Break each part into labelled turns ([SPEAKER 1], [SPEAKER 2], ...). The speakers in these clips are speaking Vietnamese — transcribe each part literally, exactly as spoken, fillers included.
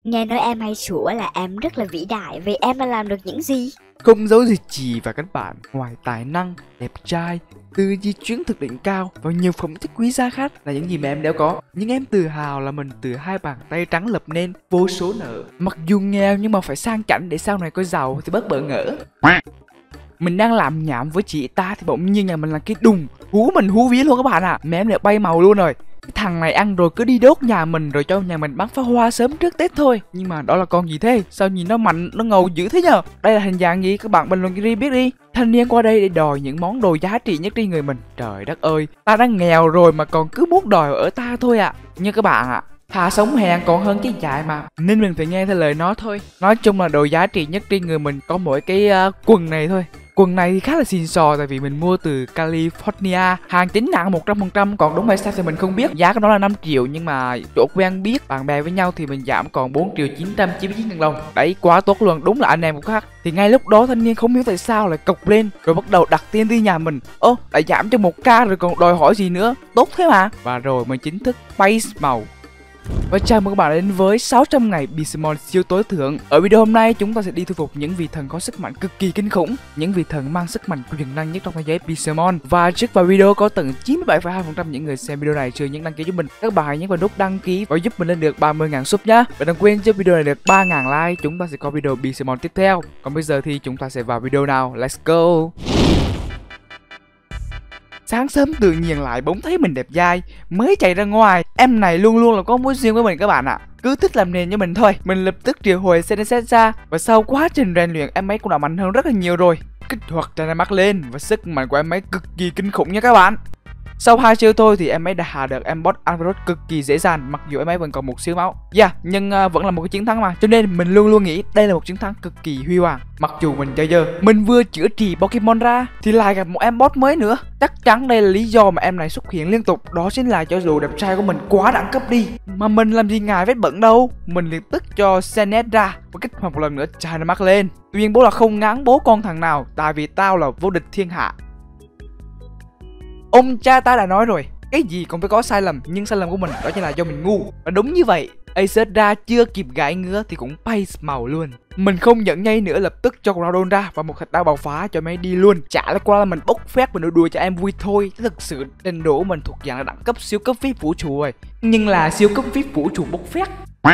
[SPEAKER 1] Nghe nói em hay sủa là em rất là vĩ đại, vậy em đã làm được những gì?
[SPEAKER 2] Không giấu gì chị và các bạn, ngoài tài năng, đẹp trai, tư duy chuyến thực đỉnh cao và nhiều phẩm chất quý giá khác là những gì mà em đều có, nhưng em tự hào là mình từ hai bàn tay trắng lập nên vô số nợ. Mặc dù nghèo nhưng mà phải sang chảnh để sau này có giàu thì bớt bỡ ngỡ. Mình đang làm nhảm với chị ta thì bỗng nhiên là mình là cái đùng hú mình hú vía luôn các bạn ạ. À. Mẹ em lại bay màu luôn rồi. Cái thằng này ăn rồi cứ đi đốt nhà mình rồi cho nhà mình bắn pháo hoa sớm trước Tết thôi. Nhưng mà đó là con gì thế? Sao nhìn nó mạnh, nó ngầu dữ thế nhờ? Đây là hình dạng gì? Các bạn bình luận riêng biết đi. Thanh niên qua đây để đòi những món đồ giá trị nhất trên người mình. Trời đất ơi, ta đã nghèo rồi mà còn cứ muốn đòi ở ta thôi ạ. À. Nhưng các bạn ạ, à, thà sống hèn còn hơn cái dại mà, nên mình phải nghe theo lời nó thôi. Nói chung là đồ giá trị nhất trên người mình có mỗi cái uh, quần này thôi. Quần này thì khá là xịn sò tại vì mình mua từ California, hàng chính hãng một trăm phần trăm, còn đúng hay sai thì mình không biết. Giá của nó là năm triệu nhưng mà chỗ quen biết bạn bè với nhau thì mình giảm còn bốn triệu chín trăm chín mươi chín ngàn đồng. Đấy, quá tốt luôn, đúng là anh em cũng khác. Thì ngay lúc đó thanh niên không biết tại sao lại cộc lên rồi bắt đầu đặt tiền đi nhà mình. Ơ, lại giảm cho một ca rồi còn đòi hỏi gì nữa, tốt thế mà. Và rồi mình chính thức base màu. Và chào mừng các bạn đến với sáu trăm ngày Beastmon siêu tối thượng. Ở video hôm nay chúng ta sẽ đi thu phục những vị thần có sức mạnh cực kỳ kinh khủng, những vị thần mang sức mạnh quyền năng nhất trong thế giới Beastmon. Và trước vào video có tận chín mươi bảy phẩy hai phần trăm những người xem video này chưa nhấn đăng ký giúp mình. Các bạn hãy nhấn vào nút đăng ký và giúp mình lên được ba mươi ngàn sub nhá. Và đừng quên giúp video này được ba ngàn like chúng ta sẽ có video Beastmon tiếp theo. Còn bây giờ thì chúng ta sẽ vào video nào. Let's go. Sáng sớm tự nhiên lại bỗng thấy mình đẹp dai, mới chạy ra ngoài. Em này luôn luôn là có mối duyên với mình các bạn ạ. À. Cứ thích làm nền cho mình thôi. Mình lập tức triệu hồi Seneset ra. Và sau quá trình rèn luyện em ấy cũng đã mạnh hơn rất là nhiều rồi. Kích hoạt ra mắt lên và sức mạnh của em ấy cực kỳ kinh khủng nha các bạn. Sau hai chiêu thôi thì em ấy đã hạ được em boss Alvarez cực kỳ dễ dàng, mặc dù em ấy vẫn còn một xíu máu. Yeah, nhưng uh, vẫn là một cái chiến thắng mà. Cho nên mình luôn luôn nghĩ đây là một chiến thắng cực kỳ huy hoàng. Mặc dù mình chơi dơ, mình vừa chữa trị Pokemon ra thì lại gặp một em boss mới nữa. Chắc chắn đây là lý do mà em này xuất hiện liên tục. Đó chính là cho dù đẹp trai của mình quá đẳng cấp đi mà mình làm gì ngại vết bẩn đâu. Mình lập tức cho Senet ra và kích hoạt một lần nữa chai nó mắt lên. Tuyên bố là không ngán bố con thằng nào, tại vì tao là vô địch thiên hạ. Ông cha ta đã nói rồi, cái gì cũng phải có sai lầm, nhưng sai lầm của mình đó chính là do mình ngu. Và đúng như vậy, Acer ra chưa kịp gãi ngứa thì cũng base màu luôn. Mình không nhận nhây nữa, lập tức cho Groudon ra và một thạch đao bạo phá cho mấy đi luôn. Chả là qua là mình bốc phét mình đùa đùa cho em vui thôi. Chứ thực sự trình độ của mình thuộc dạng là đẳng cấp siêu cấp vê i pê vũ trụ rồi. Nhưng là siêu cấp vê i pê vũ trụ bốc phét.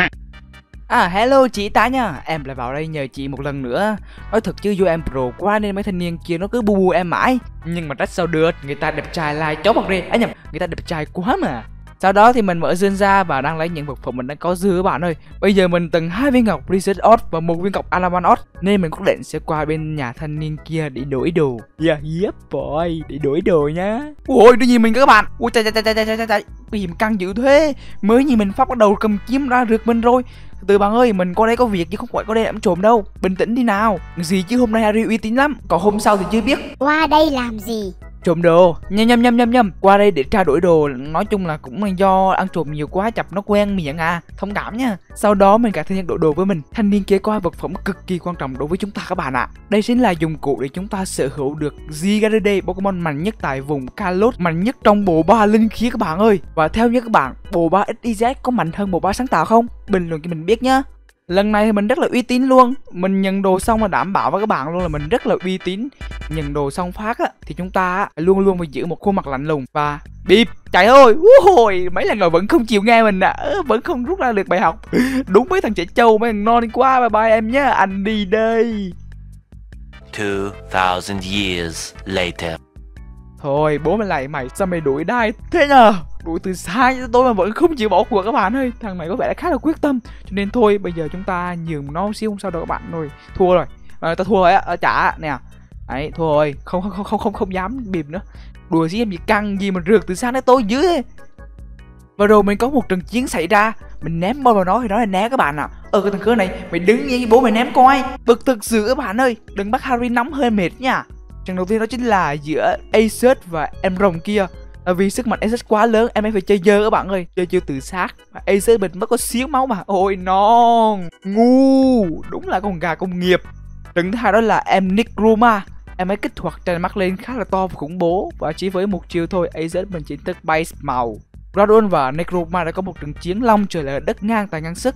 [SPEAKER 2] À hello chị tá nha, em lại vào đây nhờ chị một lần nữa. Nói thật chứ do em pro quá nên mấy thanh niên kia nó cứ bu bu em mãi. Nhưng mà trách sao được, người ta đẹp trai lai chó bật đi. À nhầm, người ta đẹp trai quá mà. Sau đó thì mình mở dương ra và đang lấy những vật phẩm mình đang có dư các bạn ơi. Bây giờ mình từng hai viên ngọc Reset Ot và một viên ngọc Alaman Ot, nên mình quyết định sẽ qua bên nhà thanh niên kia để đổi đồ. Yeah, yep boy, để đổi đồ nhá. Ôi, nó nhìn mình các bạn. Ui chạy chạy chạy chạy chạy chạy chạy. Cái gì mà căng dữ thế. Mới nhìn mình pháp bắt đầu cầm kiếm ra rượt mình rồi. Từ bạn ơi, mình qua đây có việc chứ không phải qua đây làm trộm đâu. Bình tĩnh đi nào. Gì chứ hôm nay Harry uy tín lắm, còn hôm sau thì chưa biết.
[SPEAKER 1] Qua đây làm gì?
[SPEAKER 2] Trộm đồ. Nhâm nhâm nhâm nhâm nhâm. Qua đây để trao đổi đồ. Nói chung là cũng là do ăn trộm nhiều quá chập nó quen miệng à. Thông cảm nha. Sau đó mình cả thanh niên đổi đồ với mình. Thanh niên kia có hai vật phẩm cực kỳ quan trọng đối với chúng ta các bạn ạ. À. Đây chính là dụng cụ để chúng ta sở hữu được Zygarde, Pokemon mạnh nhất tại vùng Kalos, mạnh nhất trong bộ ba linh khí các bạn ơi. Và theo như các bạn, bộ ba ích i zét có mạnh hơn bộ ba sáng tạo không? Bình luận cho mình biết nhá. Lần này thì mình rất là uy tín luôn. Mình nhận đồ xong là đảm bảo với các bạn luôn là mình rất là uy tín. Nhận đồ xong phát á thì chúng ta á, luôn luôn phải giữ một khuôn mặt lạnh lùng và bịp chạy thôi. Ui, mấy lần rồi vẫn không chịu nghe mình à, vẫn không rút ra được bài học. Đúng mấy thằng trẻ trâu, mấy thằng non quá. Bye bye em nhé, anh đi đây.
[SPEAKER 3] Two thousand years later.
[SPEAKER 2] Thôi bố mày lại mày, sao mày đuổi đai thế nhờ? Đuổi từ xa cho tôi mà vẫn không chịu bỏ cuộc các bạn ơi. Thằng này có vẻ là khá là quyết tâm. Cho nên thôi bây giờ chúng ta nhường nó xíu không sao đâu các bạn rồi. Thua rồi. À, tao thua rồi á, trả nè. Đấy, thua rồi. Không không không không không không dám bịp nữa. Đùa gì em gì căng gì mà rượt từ xa đến tôi dưới thế. Và rồi mình có một trận chiến xảy ra. Mình ném bom vào nó thì nó là né các bạn ạ. À. Ờ cái thằng cơ này, mày đứng như bố mày ném coi. Bực thực sự các bạn ơi. Đừng bắt Harry nóng hơi mệt nha. Trận đầu tiên đó chính là giữa Acer và em rồng kia. Là vì sức mạnh Acer quá lớn, em ấy phải chơi dơ các bạn ơi, chơi chưa tự sát. Acer mình mới có xíu máu mà. Ôi non, ngu, đúng là con gà công nghiệp. Trận thứ hai đó là em Necroma. Em ấy kích hoạt trên mắt lên khá là to và khủng bố. Và chỉ với một chiêu thôi, Acer mình chính thức base màu. Groudon và Necroma đã có một trận chiến long trời lở đất ngang tài ngang sức.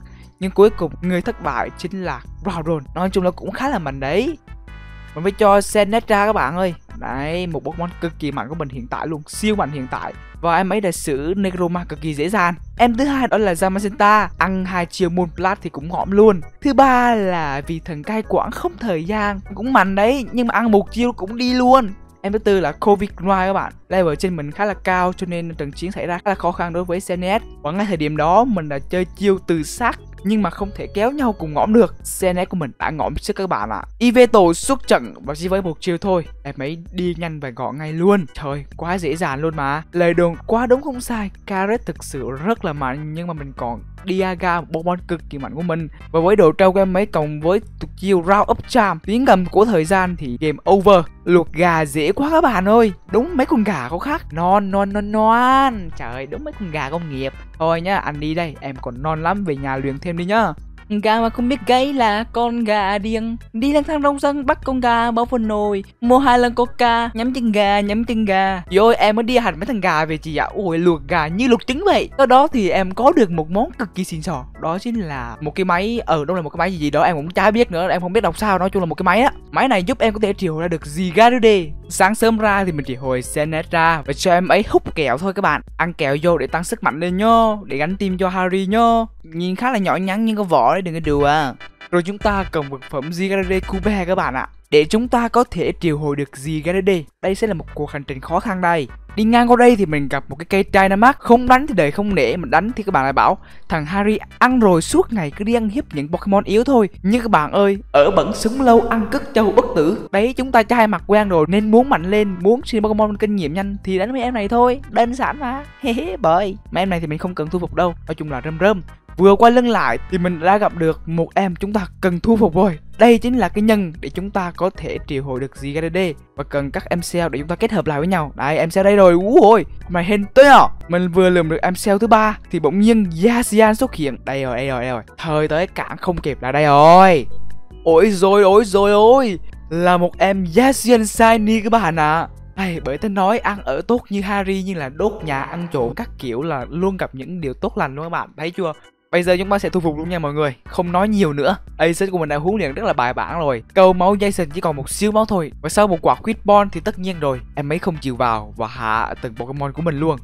[SPEAKER 2] Nhưng cuối cùng người thất bại chính là Groudon. Nói chung là cũng khá là mạnh đấy. Mình phải cho Sinistcha các bạn ơi. Đấy, một Pokemon cực kỳ mạnh của mình hiện tại luôn, siêu mạnh hiện tại. Và em ấy đã xử Necroma cực kỳ dễ dàng. Em thứ hai đó là Zamazenta, ăn hai chiêu Moonblast thì cũng ngõm luôn. Thứ ba là vì thần cai quản không thời gian, cũng mạnh đấy, nhưng mà ăn một chiêu cũng đi luôn. Em thứ tư là Corviknight các bạn. Level trên mình khá là cao cho nên trận chiến xảy ra khá là khó khăn đối với Xerneas. Và ngay thời điểm đó mình đã chơi chiêu từ sát nhưng mà không thể kéo nhau cùng ngõm được. Xerneas của mình đã ngõm sức các bạn ạ. À. Yveltal xuất trận và chỉ với một chiêu thôi, em ấy đi nhanh và gọn ngay luôn. Trời, quá dễ dàng luôn mà. Lời đồn quá đúng không sai. Carrot thực sự rất là mạnh, nhưng mà mình còn Dialga, một Pokemon cực kỳ mạnh của mình. Và với độ trâu của em ấy cộng với tuyệt chiêu Round Up Charm, tiếng gầm của thời gian thì game over. Luộc gà dễ quá các bạn ơi. Đúng mấy con gà có khác. Non non non non. Trời, đúng mấy con gà công nghiệp. Thôi nhá, anh đi đây, em còn non lắm, về nhà luyện thêm đi nhá. Gà mà không biết gáy là con gà điên. Đi lang thang trong sân bắt con gà bỏ vào nồi, mua hai lần coca, nhắm chân gà, nhắm chân gà. Rồi em mới đi hành mấy thằng gà về chị ạ. Ôi, luộc gà như luộc trứng vậy. Sau đó thì em có được một món cực kỳ xịn sò. Đó chính là một cái máy, ờ đâu là một cái máy gì gì đó em cũng chả biết nữa, em không biết đọc sao. Nói chung là một cái máy á. Máy này giúp em có thể triệu hồi ra được Zygarde. Sáng sớm ra thì mình triệu hồi Sinistcha và cho em ấy hút kẹo thôi các bạn. Ăn kẹo vô để tăng sức mạnh lên nhá, để gánh tim cho Harry nhá. Nhìn khá là nhỏ nhắn nhưng có vỏ đấy, đừng có đùa. Rồi chúng ta cần vật phẩm Zygarde Cube các bạn ạ. Để chúng ta có thể triệu hồi được Zygarde, đây sẽ là một cuộc hành trình khó khăn đây. Đi ngang qua đây thì mình gặp một cái cây Dynamax. Không đánh thì đời không nể, mình đánh thì các bạn lại bảo thằng Harry ăn rồi suốt ngày cứ đi ăn hiếp những Pokemon yếu thôi. Nhưng các bạn ơi, ở bẩn sống lâu ăn cất châu bất tử. Đấy, chúng ta chai mặt quen rồi nên muốn mạnh lên, muốn xin Pokemon kinh nghiệm nhanh thì đánh mấy em này thôi, đơn giản mà. Hehe, bởi mấy em này thì mình không cần thu phục đâu, nói chung là rơm rơm. Vừa quay lưng lại thì mình đã gặp được một em chúng ta cần thu phục rồi. Đây chính là cái nhân để chúng ta có thể triệu hồi được Zygarde. Và cần các em cell để chúng ta kết hợp lại với nhau. Đây, em cell đây rồi. Úi ôi, mày hên tới à. Mình vừa lượm được em cell thứ ba thì bỗng nhiên Zacian xuất hiện. Đây rồi, đây rồi, đây rồi. Thời tới cản không kịp là đây rồi. Ôi rồi, ôi rồi, ôi. Là một em Zacian Shiny các bạn ạ. À. Hey, bởi tên nói ăn ở tốt như Harry nhưng là đốt nhà ăn trộm các kiểu là luôn gặp những điều tốt lành luôn các bạn. Thấy chưa? Bây giờ chúng ta sẽ thu phục luôn nha mọi người. Không nói nhiều nữa. Ace của mình đã huấn luyện rất là bài bản rồi. Câu máu Jason chỉ còn một xíu máu thôi. Và sau một quả Quick Ball thì tất nhiên rồi, em ấy không chịu vào và hạ từng Pokemon của mình luôn.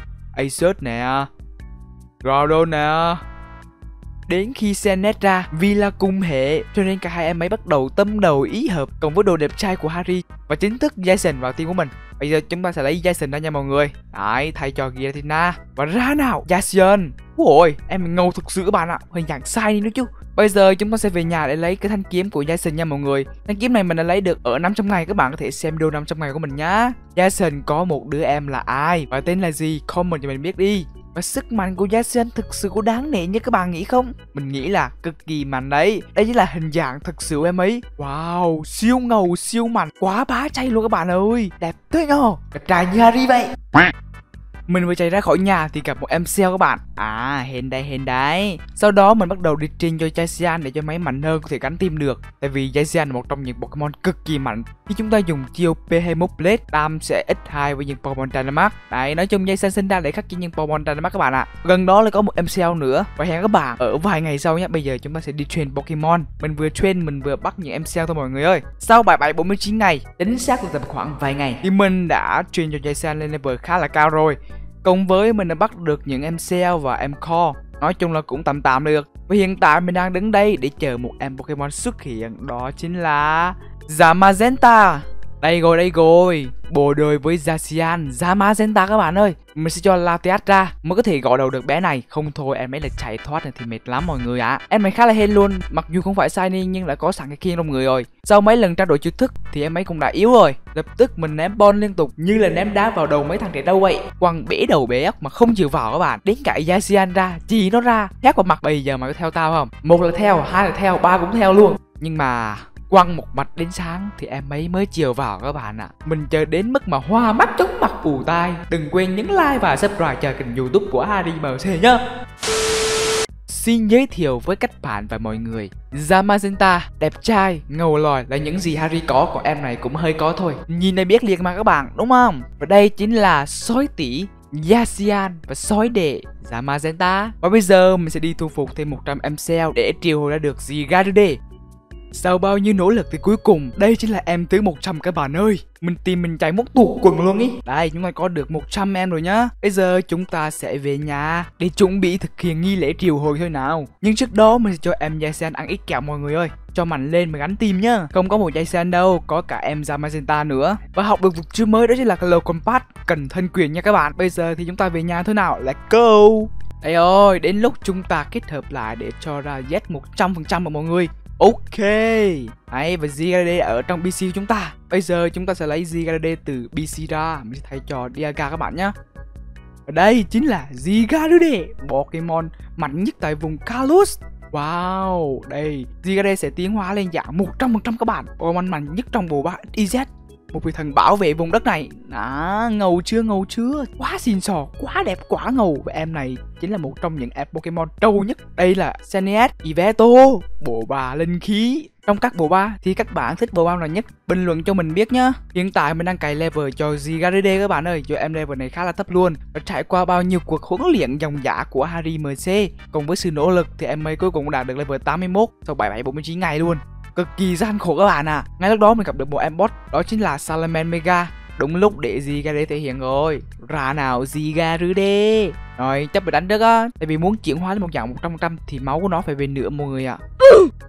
[SPEAKER 2] Ace nè, Groudon nè. Đến khi Sinistcha vì là cùng hệ cho nên cả hai em ấy bắt đầu tâm đầu ý hợp cộng với đồ đẹp trai của Harry và chính thức Jason vào team của mình. Bây giờ chúng ta sẽ lấy Jason ra nha mọi người. Đấy, thay cho Giratina. Và ra nào, Jason. Ôi, em ngầu thực sự các bạn ạ. Hình dạng sai đi nữa chứ. Bây giờ chúng ta sẽ về nhà để lấy cái thanh kiếm của Jason nha mọi người. Thanh kiếm này mình đã lấy được ở năm trăm ngày. Các bạn có thể xem video năm trăm ngày của mình nhá. Jason có một đứa em là ai và tên là gì? Comment cho mình biết đi. Và sức mạnh của Jason thực sự có đáng nể như các bạn nghĩ không? Mình nghĩ là cực kỳ mạnh đấy. Đây chính là hình dạng thực sự của em ấy. Wow, siêu ngầu, siêu mạnh, quá bá chay luôn các bạn ơi. Đẹp thế nhờ, đẹp trai như Harry vậy. Mình vừa chạy ra khỏi nhà thì gặp một em cell các bạn. À, hên đây, hên đấy. Sau đó mình bắt đầu đi train cho Jacian để cho máy mạnh hơn có thể gánh team được. Tại vì Jacian là một trong những Pokemon cực kỳ mạnh. Khi chúng ta dùng chiêu P hai mươi mốt Blade, đam sẽ ít hai với những Pokemon Dynamax. Đấy, nói chung Jacian sinh ra để khắc chế những Pokemon Dynamax các bạn ạ. Gần đó là có một em cell nữa. Và hẹn các bạn ở vài ngày sau nhé. Bây giờ chúng ta sẽ đi train Pokemon. Mình vừa train, mình vừa bắt những em cell thôi mọi người ơi. Sau bảy bảy bốn mươi chín ngày, chính xác là tầm khoảng vài ngày, thì mình đã train cho Jacian lên level khá là cao rồi. Cộng với mình đã bắt được những em cell và em core. Nói chung là cũng tạm tạm được. Và hiện tại mình đang đứng đây để chờ một em Pokemon xuất hiện. Đó chính là Zamazenta. Đây rồi, đây rồi. Bồ đời với Zacian, Zamazenta các bạn ơi. Mình sẽ cho Latias ra mới có thể gọi đầu được bé này. Không thôi em ấy là chạy thoát này thì mệt lắm mọi người ạ. À. Em ấy khá là hên luôn. Mặc dù không phải shiny nhưng đã có sẵn cái khiên trong người rồi. Sau mấy lần trao đổi chiêu thức thì em ấy cũng đã yếu rồi. Lập tức mình ném ball liên tục như là ném đá vào đầu mấy thằng trẻ đâu vậy. Quăng bể đầu bể óc mà không chịu vào các bạn. Đến cả Zacian ra, chỉ nó ra, hét vào mặt. Bây giờ mày có theo tao không? Một là theo, hai là theo, ba cũng theo luôn. Nhưng mà quăng một mạch đến sáng thì em ấy mới chiều vào các bạn ạ. À. Mình chờ đến mức mà hoa mắt chóng mặt ù tai. Đừng quên nhấn like và subscribe cho kênh YouTube của Harry em xê nhá. Xin giới thiệu với các bạn và mọi người, Zamazenta, đẹp trai, ngầu lòi là những gì Harry có, còn em này cũng hơi có thôi. Nhìn này biết liền mà các bạn, đúng không? Và đây chính là sói tỷ Yacian và sói đệ Zamazenta. Và bây giờ mình sẽ đi thu phục thêm một trăm em cell để triệu hồi ra được Zygarde. Sau bao nhiêu nỗ lực thì cuối cùng đây chính là em thứ một trăm các bạn ơi. Mình tìm mình chạy mất tuột quần luôn ý. Đây, chúng ta có được một trăm em rồi nhá. Bây giờ chúng ta sẽ về nhà để chuẩn bị thực hiện nghi lễ triệu hồi thôi nào. Nhưng trước đó mình sẽ cho em Yacian ăn ít kẹo mọi người ơi. Cho mạnh lên mà gắn tim nhá. Không có một Yacian đâu, có cả em Zamazenta nữa. Và học được vật chứa mới đó chính là Low Compact, cần thân quyền nha các bạn. Bây giờ thì chúng ta về nhà thôi nào. Let's go. Đây ơi, đến lúc chúng ta kết hợp lại để cho ra Z một trăm phần trăm mọi người. Ok. Đấy, và Zygarde ở trong pê xê của chúng ta. Bây giờ chúng ta sẽ lấy Zygarde từ pê xê ra. Mình sẽ thay cho Dialga các bạn nhé. Và đây chính là Zygarde, Pokemon mạnh nhất tại vùng Kalos. Wow, đây Zygarde sẽ tiến hóa lên dạng một trăm phần trăm các bạn. Pokemon mạnh nhất trong bộ ba i zét. Một vị thần bảo vệ vùng đất này. Đó, ngầu chưa, ngầu chưa. Quá xịn sò, quá đẹp, quá ngầu. Và em này chính là một trong những em Pokemon trâu nhất. Đây là Xerneas Yvelto, bộ ba linh khí. Trong các bộ ba thì các bạn thích bộ ba nào nhất? Bình luận cho mình biết nhá. Hiện tại mình đang cày level cho Zygarde các bạn ơi. Cho em level này khá là thấp luôn. Và trải qua bao nhiêu cuộc huấn luyện dòng dã của Harry em xê cùng với sự nỗ lực thì em ấy cuối cùng đạt được level tám mươi mốt sau bảy bảy bốn mươi chín ngày luôn. Cực kỳ gian khổ các bạn à. Ngay lúc đó mình gặp được một em boss, đó chính là Salamence Mega. Đúng lúc để Zygarde thể hiện rồi. Ra nào Zygarde. Rồi chấp phải đánh đất á. Tại vì muốn chuyển hóa lên một dạng một trăm phần trăm thì máu của nó phải về nửa mọi người ạ. À.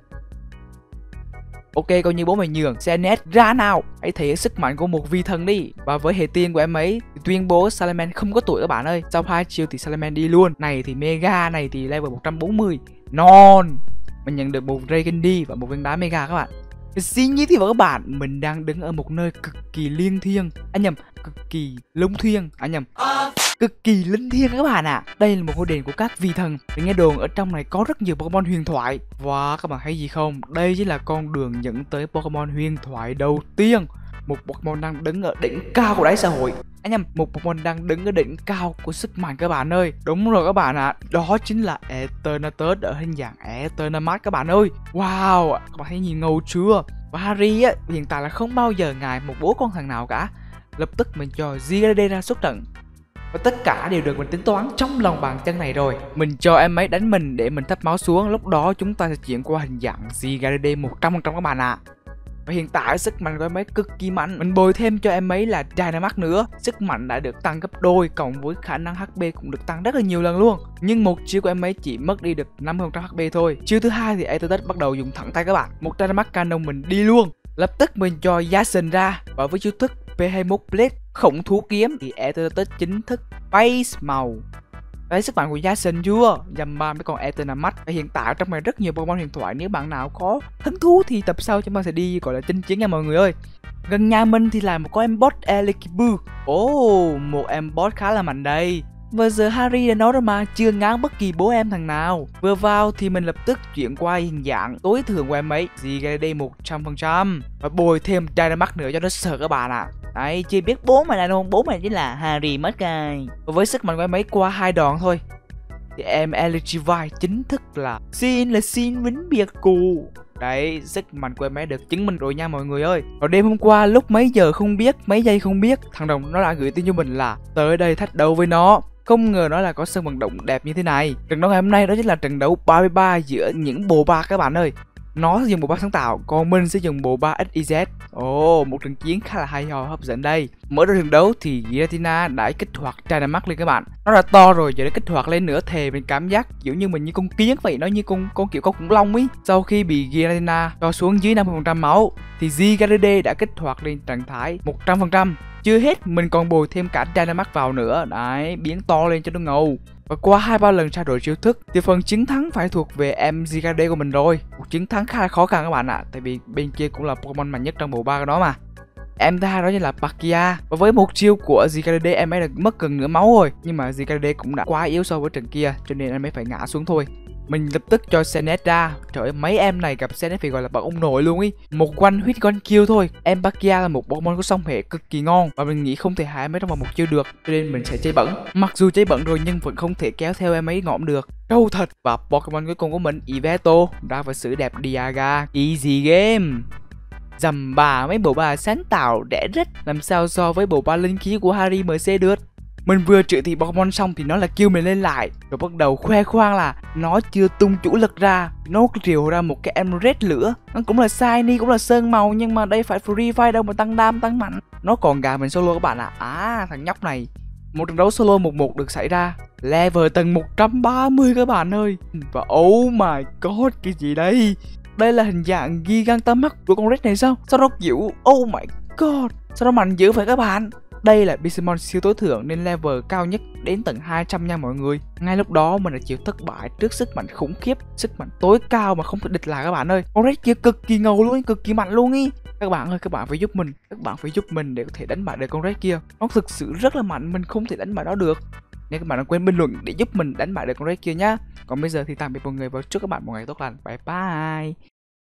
[SPEAKER 2] Ok, coi như bố mày nhường. Xerneas ra nào. Hãy thể hiện sức mạnh của một vi thần đi. Và với hệ tiên của em ấy thì tuyên bố Salamence không có tuổi các bạn ơi. Sau hai chiêu thì Salamence đi luôn. Này thì Mega, này thì level một trăm bốn mươi. Non. Mình nhận được một ray candy và một viên đá mega các bạn. Xin giới thiệu với các bạn, mình đang đứng ở một nơi cực kỳ liêng thiêng. À nhầm, cực kỳ lung thiêng. À nhầm, cực kỳ linh thiêng các bạn ạ. À. Đây là một ngôi đền của các vị thần. Để nghe đồn ở trong này có rất nhiều Pokemon huyền thoại. Wow, các bạn thấy gì không? Đây chính là con đường dẫn tới Pokemon huyền thoại đầu tiên. Một Pokemon đang đứng ở đỉnh cao của đáy xã hội. À nhầm, một Pokemon đang đứng ở đỉnh cao của sức mạnh các bạn ơi. Đúng rồi các bạn ạ, à. Đó chính là Eternatus ở hình dạng Eternatus các bạn ơi. Wow, các bạn thấy nhìn ngầu chưa? Và Harry á, hiện tại là không bao giờ ngại một bố con thằng nào cả. Lập tức mình cho Zygarde ra xuất trận. Và tất cả đều được mình tính toán trong lòng bàn chân này rồi. Mình cho em ấy đánh mình để mình thấp máu xuống. Lúc đó chúng ta sẽ chuyển qua hình dạng Zygarde một trăm phần trăm các bạn ạ. À. Và hiện tại sức mạnh của em ấy cực kỳ mạnh. Mình bồi thêm cho em ấy là Dynamax nữa. Sức mạnh đã được tăng gấp đôi, cộng với khả năng hát pê cũng được tăng rất là nhiều lần luôn. Nhưng một chiêu của em ấy chỉ mất đi được năm mươi phần trăm hát pê thôi. Chiêu thứ hai thì Eternatus bắt đầu dùng thẳng tay các bạn. Một Dynamax Cannon mình đi luôn. Lập tức mình cho Yacian ra. Và với chiêu thức P hai mươi mốt Blade khổng thú kiếm thì Eternatus chính thức Base màu. Đấy, sức mạnh của Yacian chưa? Dầm ba mấy con Eternatus. Và hiện tại trong này rất nhiều Pokemon huyền thoại. Nếu bạn nào có hứng thú thì tập sau chúng ta sẽ đi gọi là chinh chiến nha mọi người ơi. Gần nhà mình thì là một con em boss Elekibuu. Ồ, oh, một em boss khá là mạnh đây. Và giờ Harry đã nói rồi mà, chưa ngán bất kỳ bố em thằng nào. Vừa vào thì mình lập tức chuyển qua hình dạng tối thượng của em ấy, Zygarde một trăm phần trăm. Và bồi thêm Dynamax nữa cho nó sợ các bạn ạ. À. Đấy, chỉ biết bố mày là đâu, bố mày chính là Harry mất rồi. Và với sức mạnh của em ấy qua hai đòn thôi thì em Electrify chính thức là xin là xin vĩnh biệt cụ. Đấy, sức mạnh của em ấy được chứng minh rồi nha mọi người ơi. Vào đêm hôm qua lúc mấy giờ không biết, mấy giây không biết, thằng Đồng nó đã gửi tin cho mình là tới đây thách đấu với nó. Không ngờ nó là có sân vận động đẹp như thế này. Trận đấu ngày hôm nay đó chính là trận đấu ba mươi ba giữa những bộ ba các bạn ơi. Nó sẽ dùng bộ ba sáng tạo, còn mình sẽ dùng bộ ba ích i dét. Ồ, oh, một trận chiến khá là hay ho hấp dẫn đây. Mở đầu trận đấu thì Giratina đã kích hoạt Dynamax lên các bạn. Nó đã to rồi, giờ đã kích hoạt lên nữa thề mình cảm giác kiểu như mình như con kiến vậy, nó như con con kiểu con khủng long ấy. Sau khi bị Giratina cho xuống dưới năm mươi phần trăm máu thì Zygarde đã kích hoạt lên trạng thái một trăm phần trăm. Chưa hết, mình còn bồi thêm cả Dynamax vào nữa. Đấy, biến to lên cho nó ngầu. Và qua hai ba lần trao đổi chiêu thức thì phần chiến thắng phải thuộc về em Zygarde của mình rồi. Một chiến thắng khá là khó khăn các bạn ạ, à, tại vì bên kia cũng là Pokemon mạnh nhất trong bộ ba đó mà. Em thứ hai đó chính là Palkia. Và với một chiêu của Zygarde em ấy đã mất gần nửa máu rồi, nhưng mà Zygarde cũng đã quá yếu so với trận kia cho nên em ấy phải ngã xuống thôi. Mình lập tức cho Xerneas ra. Trời ơi, mấy em này gặp Xerneas phải gọi là bậc ông nội luôn ý. Một one hit one kill thôi. Em Palkia là một Pokemon có song hệ cực kỳ ngon và mình nghĩ không thể hại em ấy trong vòng một chiêu được, cho nên mình sẽ chơi bẩn. Mặc dù chơi bẩn rồi nhưng vẫn không thể kéo theo em ấy ngõm được. Trâu thật. Và Pokemon cuối cùng của mình Yvelto ra với sự đẹp Dialga. Easy game. Dầm bà mấy bộ ba sáng tạo đẻ rách làm sao so với bộ ba linh khí của Harry em xê được. Mình vừa trừ thì Pokemon xong thì nó là kêu mình lên lại, rồi bắt đầu khoe khoang là nó chưa tung chủ lực ra, nó rìu ra một cái Emerald lửa. Nó cũng là shiny, cũng là sơn màu, nhưng mà đây phải free fire đâu mà tăng đam tăng mạnh. Nó còn gà mình solo các bạn ạ. À. à thằng nhóc này. Một trận đấu solo một một được xảy ra, level tầng một trăm ba mươi các bạn ơi. Và oh my god, cái gì đây? Đây là hình dạng Gigantamax của con Red này sao? Sao nó kiểu oh my god, sao nó mạnh dữ vậy các bạn? Đây là Pixelmon siêu tối thượng nên level cao nhất đến tận hai trăm nha mọi người. Ngay lúc đó mình đã chịu thất bại trước sức mạnh khủng khiếp, sức mạnh tối cao mà không thể địch lại các bạn ơi. Con Red kia cực kỳ ngầu luôn, cực kỳ mạnh luôn ý. Các bạn ơi, các bạn phải giúp mình, các bạn phải giúp mình để có thể đánh bại được con Red kia. Nó thực sự rất là mạnh, mình không thể đánh bại nó được. Nên các bạn đừng quên bình luận để giúp mình đánh bại được con Red kia nhá. Còn bây giờ thì tạm biệt mọi người và chúc các bạn một ngày tốt lành. Bye bye.